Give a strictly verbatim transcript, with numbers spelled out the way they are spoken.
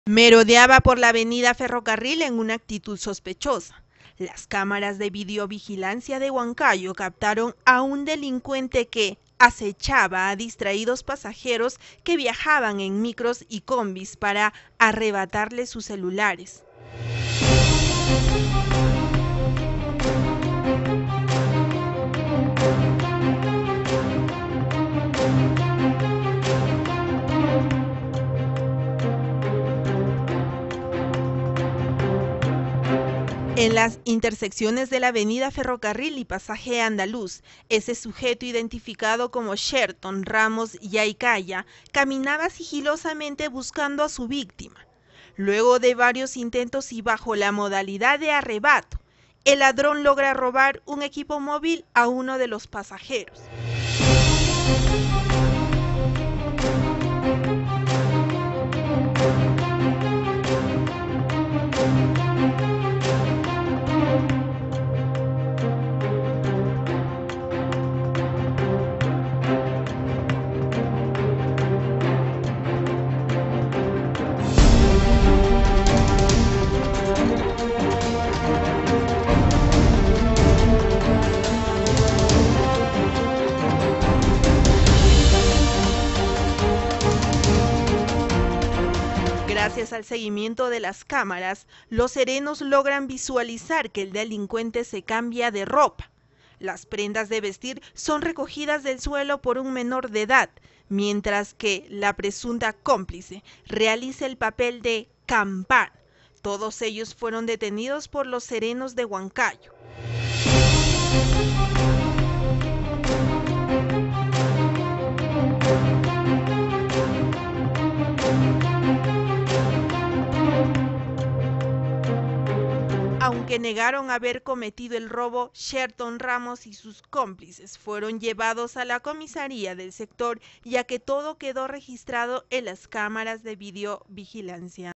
Merodeaba por la avenida Ferrocarril en una actitud sospechosa. Las cámaras de videovigilancia de Huancayo captaron a un delincuente que acechaba a distraídos pasajeros que viajaban en micros y combis para arrebatarles sus celulares. En las intersecciones de la avenida Ferrocarril y Pasaje Andaluz, ese sujeto identificado como Sherton Ramos Yaicaya caminaba sigilosamente buscando a su víctima. Luego de varios intentos y bajo la modalidad de arrebato, el ladrón logra robar un equipo móvil a uno de los pasajeros. Gracias al seguimiento de las cámaras, los serenos logran visualizar que el delincuente se cambia de ropa. Las prendas de vestir son recogidas del suelo por un menor de edad, mientras que la presunta cómplice realiza el papel de campana. Todos ellos fueron detenidos por los serenos de Huancayo. Aunque negaron haber cometido el robo, Sherton Ramos y sus cómplices fueron llevados a la comisaría del sector, ya que todo quedó registrado en las cámaras de videovigilancia.